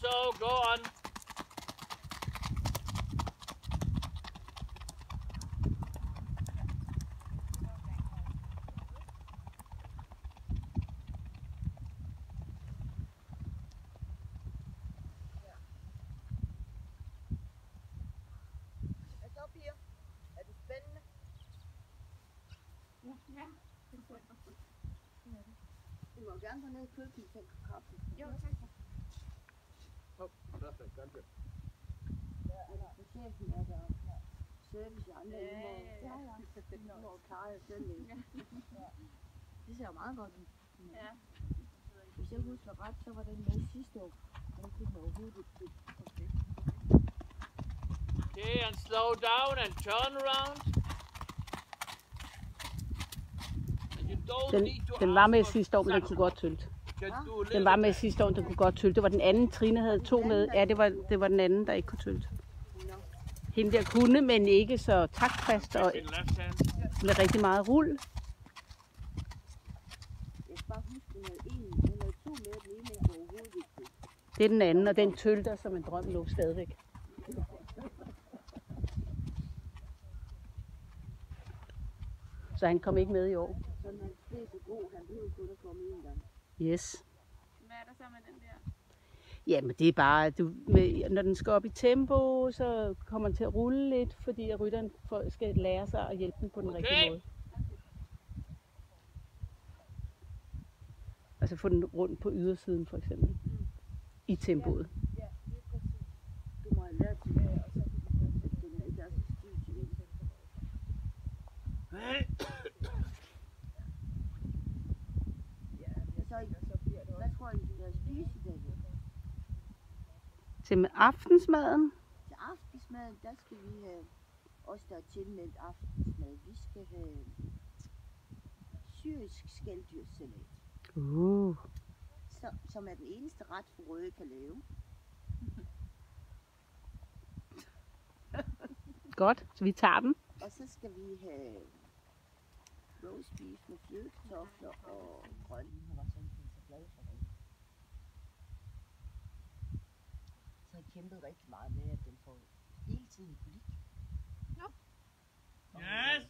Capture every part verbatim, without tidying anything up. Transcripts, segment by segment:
slow, go on. Du må gerne gå ned i køkkenet og tage kaffe. Jo, tak. Oh, perfect, thank you. For chefen er der service og andre Ja, uger. ja, ja. Du må klare jer selv lidt. Det ser jo meget godt ud. Ja. Hvis jeg husker ret, så var den med sidste år. Den kunne den overhovedet ikke købe. Okay. Okay, and slow down and turn around. And you don't Den, need to den var med ask for sidste år, men den such- kunne godt tylte. Just do a Den little var med bit. sidste år, den kunne godt tylte. Det var den anden, Trine havde to med. Ja, det var, det var den anden, der ikke kunne tylte. Hende der kunne, men ikke så taktfast og In left hand. med rigtig meget rul. Jeg skal bare huske, at en, han havde to med, den ene den kunne overhovedet ikke købe. Det er den anden, og den tylter som en drøm lå stadigvæk. Så han kom ikke med i år. Sådan han blev så god, han behøvede kun at komme en gang. Yes. Hvad er der så med den der? Jamen det er bare, du, med, når den skal op i tempo, så kommer den til at rulle lidt, fordi at rytteren får- skal lære sig at hjælpe den på den Okay. rigtige måde. Altså få den rundt på ydersiden for eksempel. I tempoet. Ja, lige præcis. Det må jeg lære til, og så kan du godt sætte den ikke er så stiv til den. Så, hvad tror I, de skal spise i dag? Til aftensmaden, Til aftensmaden, der skal vi have, os der er tilmeldt aftensmad, vi skal have syrisk skalddyrssalat, uh, som, som er den eneste ret, for Røde kan lave. godt, så vi tager den. Og så skal vi have roast beef med flødekartofler og grøn. Hun var sådan så glad for det. Så har jeg kæmpet rigtig meget med, at den får hele tiden kolik. Nå. Yes.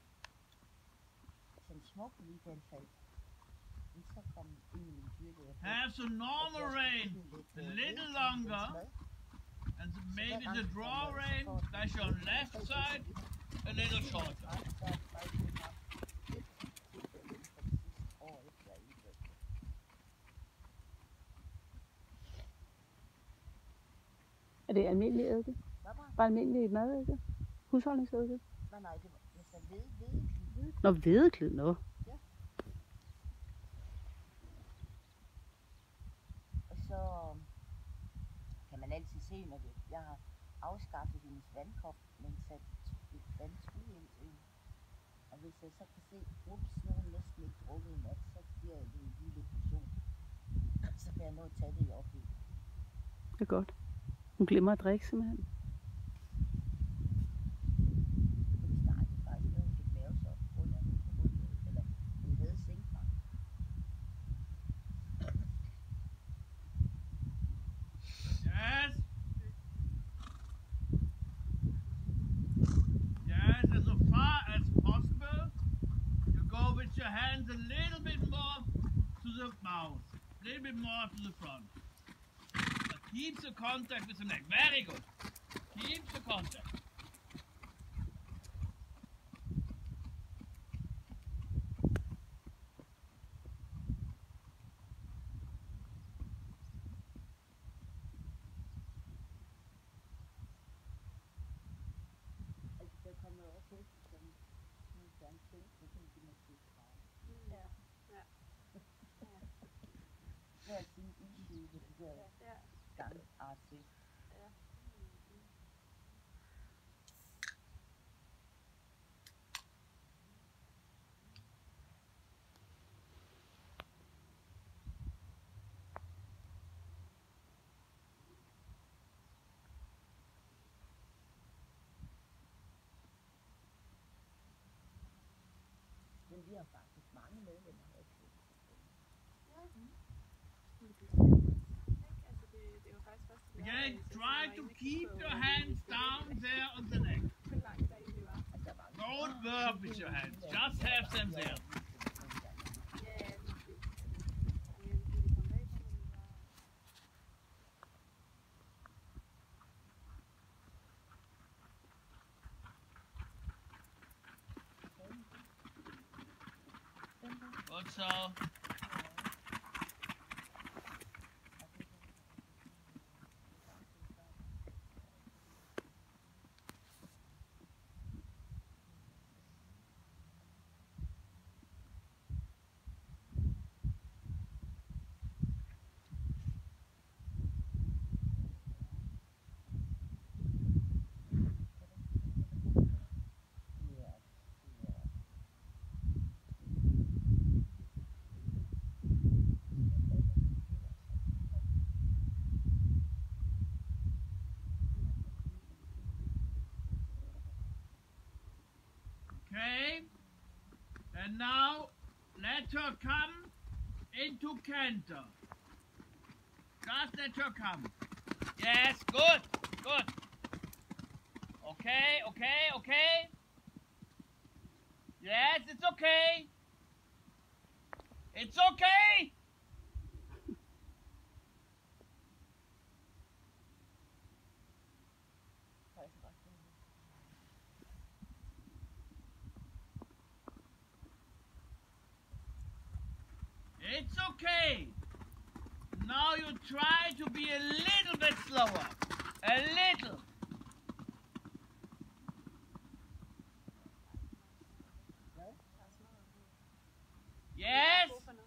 Så en små kolikanfald. Men så kom ind i min dyrlæge. Have the normal rain a little longer, and the- maybe the draw rain that's on left side a little shorter. Er det almindelig eddike? Bare almindelig madeddike? Husholdningseddike? Nej, nej, det var jeg sagde ved, ved, ved. Nå, hvedeklid, nå. Og så kan man altid se, når det, jeg har afskaffet hendes vandkop, men sat et vandtrue ind til hende. Og hvis jeg så kan se, ups, nu har hun næsten ikke drukket i nat, så giver jeg det en lille portion. Så kan jeg nå at tage det i opløb. Det er godt. Hun glemmer at drikke simpelthen. Det startede faktisk med, at hun fik mavesår på grund af, at hun forhåndede, eller hun havde sænkmang. Yes. Yes, as far as possible, you go with your hands a little bit more to the mouth, a little bit more to the front. But keep the contact with the neck. Very good. Keep the contact. Altså, der kommer også heste, som hun gerne tænke, så kan de måske træne. Ja. Ja. Hver sin issue ved det der Ja. gangartigt. Ja. Men vi har faktisk mange medlemmer her i klubben. Ja. Ikke? Altså det, det er jo faktisk også Again, try to keep your hands down there on the neck. Don't work with your hands, just have them there. Good so. Okay, and now let her come into canter. Just let her come. Yes, good, good. Okay, okay, okay. Yes, it's okay. It's okay. It's okay. Now you try to be a little bit slower. A little. Yes?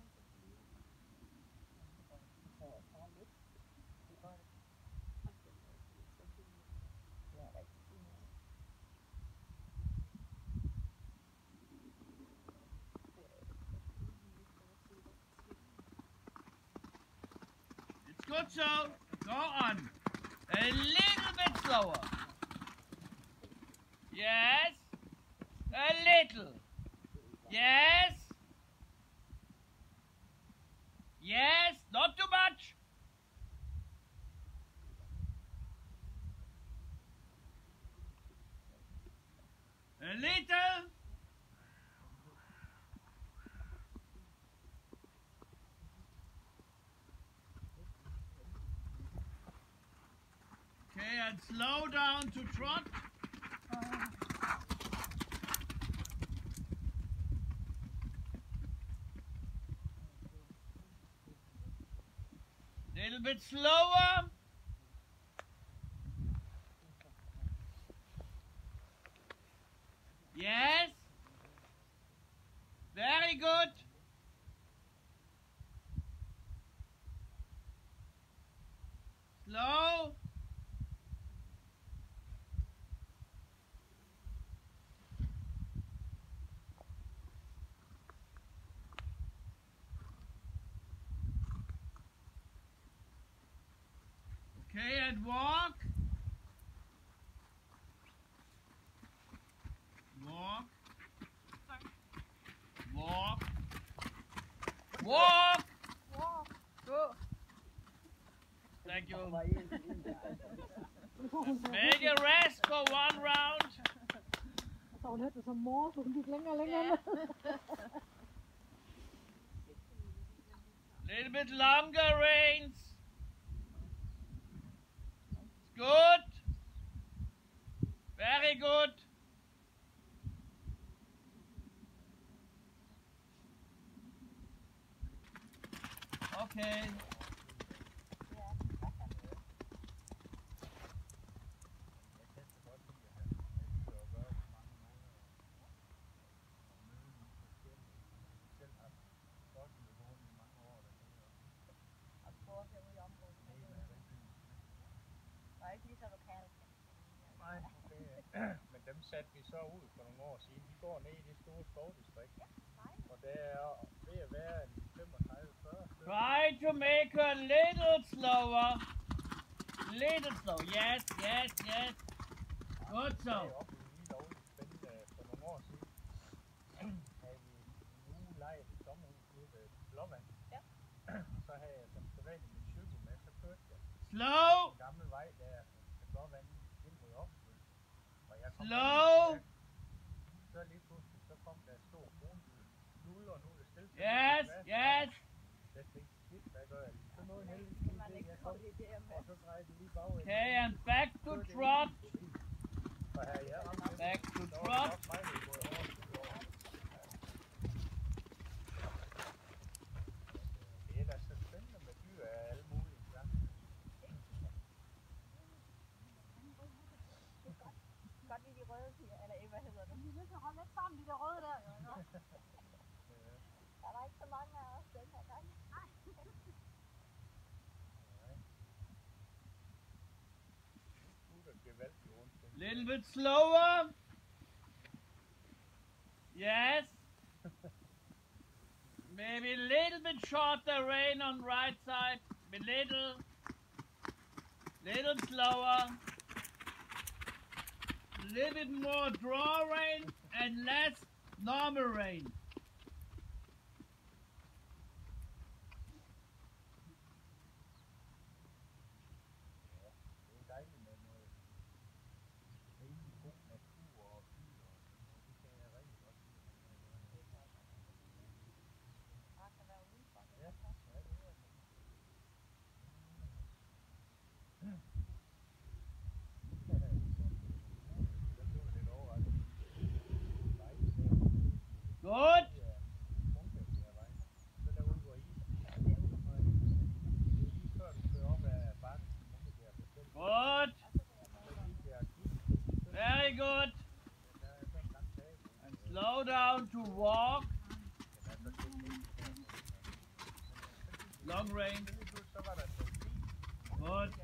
It's good so. Go on. A little bit slower. Yes? A little. Yes? Yes? Not too much. A little. Okay, and slow down to trot. Little bit slower. Yes. Very good. Slow. Okay, and walk. Walk. Walk. Walk. Walk. Gå. Thank you. Make a rest for one round. Så hun hørte det som mor, så hun gik længere og længere. Ja. Little bit longer reins. Good. Very good. Okay. Nej, okay. Men dem satte vi så ud for nogle år siden. De går ned i det store skovdistrikt. Og der er ved at være en femogtredive til fyrre stykker. Try to make her a little slower. Little slow. Yes, yes, yes. Good so. Deroppe i lige lovligt spændende for nogle år siden. Havde vi en uge lejet et sommerhus ude ved Blåvand. Ja. Så havde jeg som sædvanligt min cykel med, så kørte jeg. Slow. En gammel vej der, der går vand ind mod Oksbøl. Og jeg kom Slow. ind, så lige pludselig, så kom der et stort kronhjul. Nul og nu er det stille. Yes, yes. Jeg tænkte, shit, hvad gør jeg lige? Så nåede heldigvis lige det, jeg kom. Og så drejede det lige bagud. Okay, and back to trot. Og her jeg ramte den, Back to så var det trot. nok mig, der går over. Det er da så spændende med dyr af alle mulige slags. Godt lide de røde piger, eller hvad hedder det? De er nødt til at holde lidt sammen, de der røde der, jo. Der var ikke så mange af os den her gang. Nej. Little bit slower. Yes. Maybe a little bit shorter rein on right side. A little. Little slower. A little bit more draw rein and less normal rein. Det er dejligt med noget rimelig god natur og dyr og sådan noget. Det kan jeg rigtig godt lide. Bare kan være udenfor. Ja, ja, det er det. Jeg blev lidt overrasket. Vejle der. Good. Det er Munkebjergvej. Så derude, hvor isen er. Det er lige før du kører op ad bakken til Munkebjerg Hotel. Good. Så lige der kigge. Very good. Der er sådan en lang dag. And slow down to walk. Den er så tæt på. Long range. Så var der så fint. Good.